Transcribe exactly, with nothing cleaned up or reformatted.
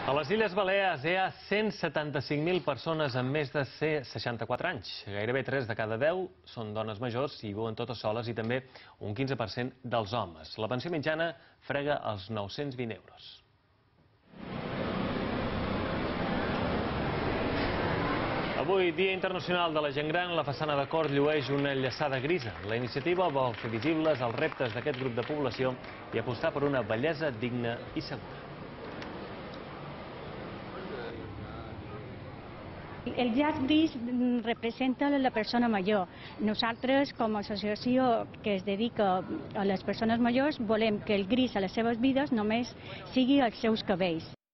A les Illes Balears hi ha cent setanta-cinc mil persones amb més de seixanta-quatre anys. Gairebé tres de cada deu són dones majors i viuen totes soles i també un quinze per cent dels homes. La pensió mitjana frega els nou-cents vint euros. Avui, Dia Internacional de la Gent Gran, la façana de Cort llueix una llaçada grisa. La iniciativa vol fer visibles els reptes d'aquest grup de població i apostar per una vellesa digna i segura. El llaç gris representa la persona major. Nosaltres, com a associació que es dedica a les persones majors, volem que el gris a les seves vides només sigui els seus cabells.